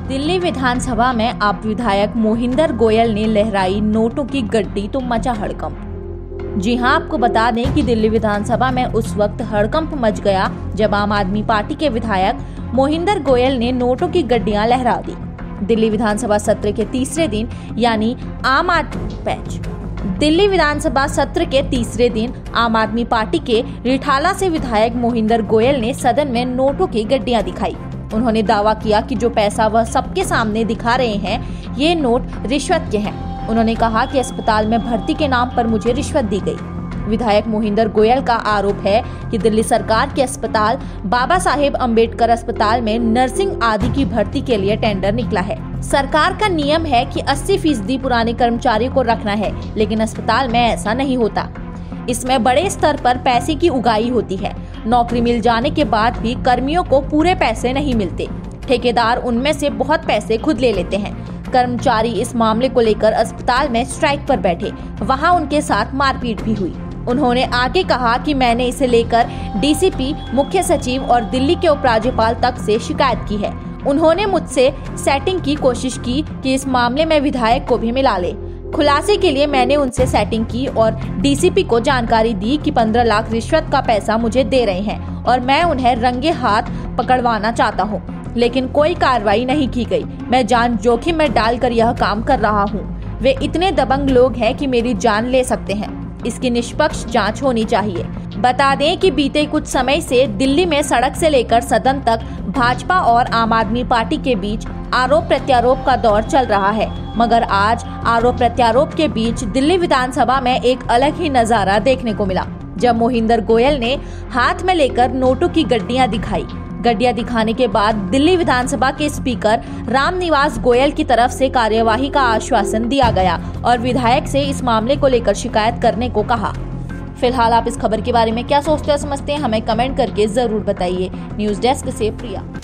दिल्ली विधानसभा में आप विधायक मोहिंदर गोयल ने लहराई नोटों की गड्डी तो मचा हड़कंप। जी हां, आपको बता दें कि दिल्ली विधानसभा में उस वक्त हड़कंप मच गया जब आम आदमी पार्टी के विधायक मोहिंदर गोयल ने नोटों की गड्डियां लहरा दी। दिल्ली विधानसभा सत्र के तीसरे दिन यानी दिल्ली विधानसभा सत्र के तीसरे दिन आम आदमी पार्टी के रिठाला से विधायक मोहिंदर गोयल ने सदन में नोटों की गड्डियां दिखाई। उन्होंने दावा किया कि जो पैसा वह सबके सामने दिखा रहे हैं, ये नोट रिश्वत के हैं। उन्होंने कहा कि अस्पताल में भर्ती के नाम पर मुझे रिश्वत दी गई। विधायक मोहिंदर गोयल का आरोप है कि दिल्ली सरकार के अस्पताल बाबा साहेब अम्बेडकर अस्पताल में नर्सिंग आदि की भर्ती के लिए टेंडर निकला है। सरकार का नियम है कि 80% पुराने कर्मचारियों को रखना है, लेकिन अस्पताल में ऐसा नहीं होता। इसमें बड़े स्तर पर पैसे की उगाही होती है। नौकरी मिल जाने के बाद भी कर्मियों को पूरे पैसे नहीं मिलते। ठेकेदार उनमें से बहुत पैसे खुद ले लेते हैं। कर्मचारी इस मामले को लेकर अस्पताल में स्ट्राइक पर बैठे, वहां उनके साथ मारपीट भी हुई। उन्होंने आगे कहा कि मैंने इसे लेकर डीसीपी, मुख्य सचिव और दिल्ली के उपराज्यपाल तक से शिकायत की है। उन्होंने मुझसे सेटिंग की कोशिश की कि इस मामले में विधायक को भी मिला ले। खुलासे के लिए मैंने उनसे सेटिंग की और डीसीपी को जानकारी दी कि 15 लाख रिश्वत का पैसा मुझे दे रहे हैं और मैं उन्हें रंगे हाथ पकड़वाना चाहता हूं, लेकिन कोई कार्रवाई नहीं की गई। मैं जान जोखिम में डालकर यह काम कर रहा हूं। वे इतने दबंग लोग हैं कि मेरी जान ले सकते हैं। इसकी निष्पक्ष जांच होनी चाहिए। बता दें कि बीते कुछ समय से दिल्ली में सड़क से लेकर सदन तक भाजपा और आम आदमी पार्टी के बीच आरोप प्रत्यारोप का दौर चल रहा है, मगर आज आरोप प्रत्यारोप के बीच दिल्ली विधानसभा में एक अलग ही नजारा देखने को मिला, जब मोहिंदर गोयल ने हाथ में लेकर नोटों की गड्डियां दिखाई। गड्डियां दिखाने के बाद दिल्ली विधानसभा के स्पीकर रामनिवास गोयल की तरफ से कार्यवाही का आश्वासन दिया गया और विधायक से इस मामले को लेकर शिकायत करने को कहा। फिलहाल आप इस खबर के बारे में क्या सोचते हैं, समझते हैं, हमें कमेंट करके जरूर बताइए। न्यूज़ डेस्क से प्रिया।